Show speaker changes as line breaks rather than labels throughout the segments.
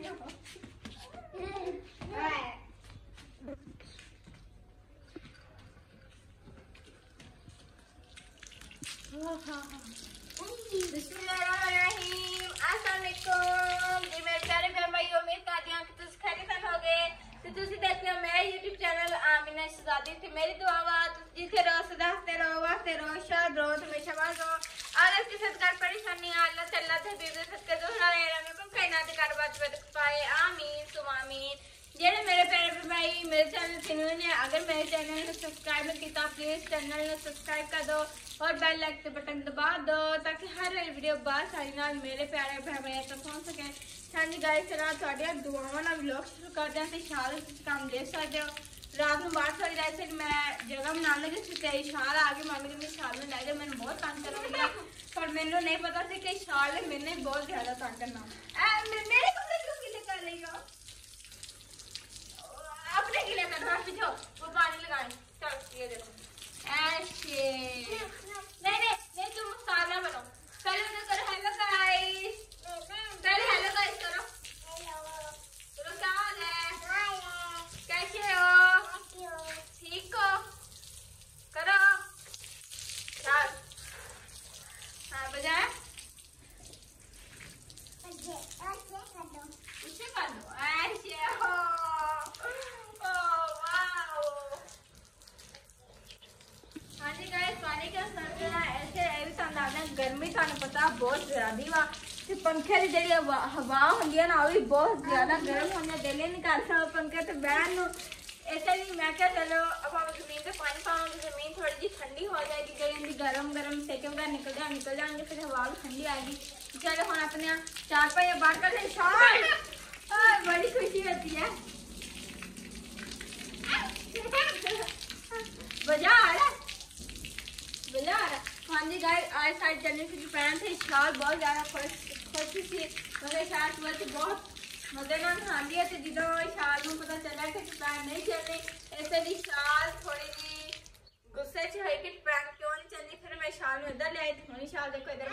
मेरी दुआ जिथे रहो सदा हंसते रहो वास्ते रहो शाद रहो हमेशा बात रहो अगर किसी सदकार परेशानी अल्लाह तल्ला थे दे सदके दोहरा लेना में को कायनात कर बात पाए आमीन सुम आमीन। जेड़े मेरे प्यारे भाई मेरे चैनल से न्यू ने अगर मेरे चैनल को सब्सक्राइब नहीं किया प्लीज चैनल को सब्सक्राइब कर दो और बेल आइकन बटन दबा दो ताकि हर वीडियो बाद सारी नाल मेरे प्यारे भाई तक पहुंच सके। हाँ जी गाइस चला थोड़िया दुआवां नाल व्लॉग शुरू करते हैं। इशार काम दे सकते हो रात में बात सारी रात से मैं जगह बना लगी थी इशार आ गई मम्मी ने इशार में लाई मैंने बहुत तंग कर लिया पर मैंने नहीं पता था कि इशार ने मैंने बहुत ज्यादा तंग करना मेरे को क्यों गिले कर लेगा अपने गिले कर रहा पीछे वो पानी लगाए चल ये देखो ऐसे नहीं नहीं नहीं तुम मुस्काना बनो पहले उन्हें करो हेलो गाइस पहले हेलो गाइस करो हेलो क्या हाल है कैसे हो ठीक हो करो चल हाँ बजाए उसे कर दो ऐसे हो गर्मी थानू पता बहुत ज्यादा वा पंखे की जी हवा होंगी ना भी बहुत ज्यादा गर्म होने दिल नहीं करता पंखे तो बहन इसलिए मैं क्या चलो अब हम जमीन पे पानी पाओगे जमीन थोड़ी जी ठंडी हो जाएगी जब गरम गरम सेके वगैरह निकल जाएंगे फिर हवा भी ठंडी आएगी। चलो हम अपने चार पाई बाहर कर लें बड़ी खुशी होती है बजा आ रहा बजा आ रहा। हाँ जी गाइस आज साइड चलने की जो प्लान थे इशार बहुत ज्यादा खुशी थी मगर इशार बहुत मजे ना खा लिया तो जिदों इशार को पता चला कि प्लान नहीं चलने ऐसे इशार थोड़ी जी गुस्से च है कि प्लान क्यों नहीं चलनी फिर मैं इशार में इधर ले आई थी इशार देखो इधर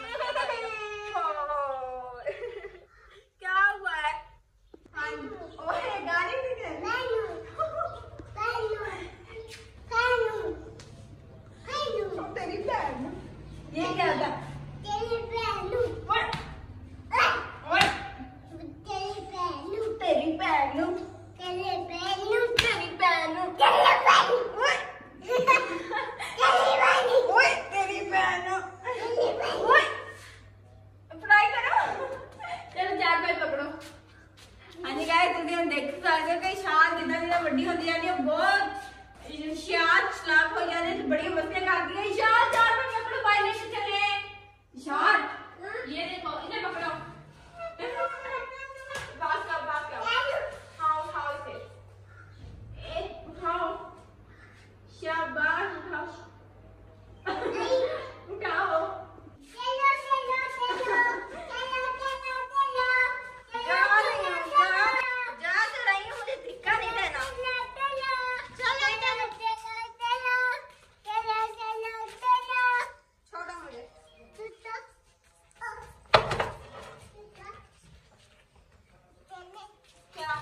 क्या हुआ है ओए गाड़ी भी दे तेरी बहन ये क्या था तेरी बहन तेरी बहन पढ़ाई करो चलो चार पाई पकड़ो। हाँ जी गाइस तुम देख सकते हो कि शान जितना जितना बड़ी होती जाती है बहुत शान चलाक हो जाते हैं बड़ी मस्तियां करती है। शान चार पाई पकड़ो भाई लेके चले शान ये देखो इसे पकड़ो बात का हाँ उठाओ इसे उठाओ शाबाश उठाओ उठाओ जा तो रही हूँ मुझे धिक्का नहीं देना छोड़ो मुझे क्या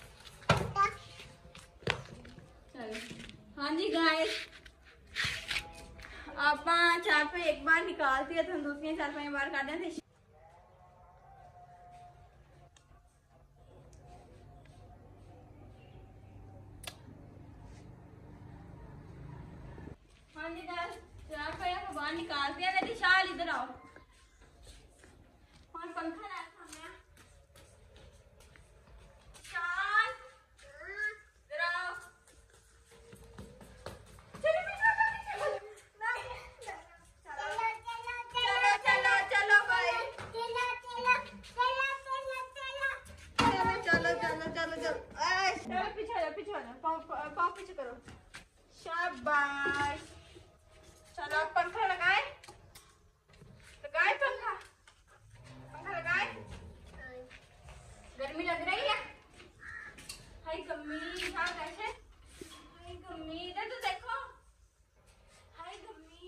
हाँ जी गाइस आप चार पे एक बार निकालती है तो हम दूसरी चार पे बार काट देते हैं। हाँ जी गाइस चार पे बाहर निकालते हैं नहीं शाल इधर आओ और पंखा रखा हमने शाल इधर आओ चलो भाई चलो पीछे पाँव पीछे करो शाबाश। चलो पंखा लगाए पंखा लगाए गर्मी लग रही है हाय गम्मी हाँ कैसे हाय गम्मी इधर तो देखो हाय गम्मी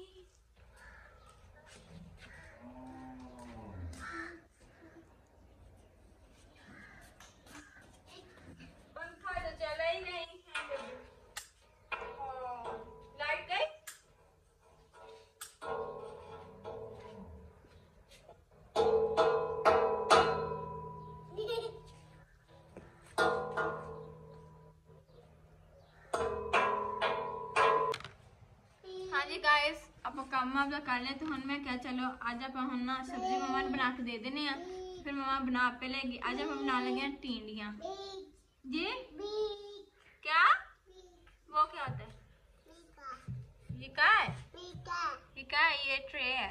काम आपका कर लिया, तो हम मैं क्या चलो आज आप हम ना सब्जी मम्मा ने बना के दे देने हैं, फिर मम्मा बना पे लेगी। आज आप बना लगे हैं टिंडियाँ जी। क्या वो क्या होता है? ये क्या है? ये क्या है? ये ट्रे है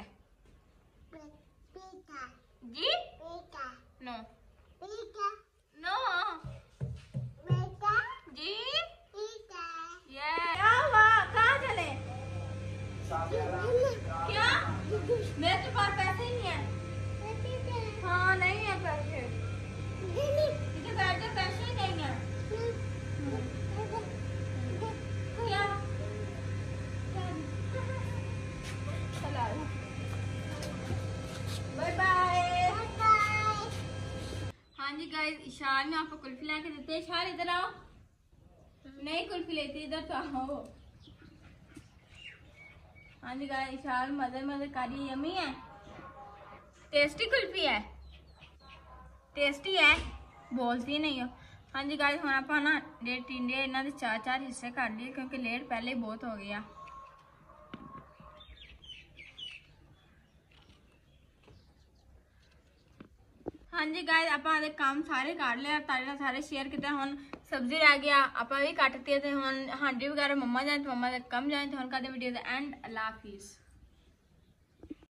जी। नो नो जी। ये क्या हुआ? कहाँ चले? क्या? मेरे तो पास पैसे ही नहीं है। हाँ नहीं है पैसे, इधर बैठ जा, पैसे ही नहीं है। क्या? Bye bye. हाँ जी गाइस, इशान ने आपको कुल्फी ला के देते हैं। इशान इधर आओ, नहीं कुल्फी लेती, इधर तो आओ। हाँ जी गाइस, इशान मदर मदर कारी यमी है, टेस्टी कुल्फी है, टेस्टी है, बोलती नहीं हो। हाँ जी गाइस, हम आप ना टिंडे इन्हों के 4-4 हिस्से कर लिए क्योंकि लेट पहले ही बहुत हो गया। हाँ जी गाइस, आप काम सारे कर लिया, तारे सारे शेयर किया। हम सब्जी रह गया, आप भी कटती है। हम हांडी वगैरह मम्मा जाए तो मम्मा कम जाए तो हम करते वीडियो एंड। अल्लाह हाफिज़।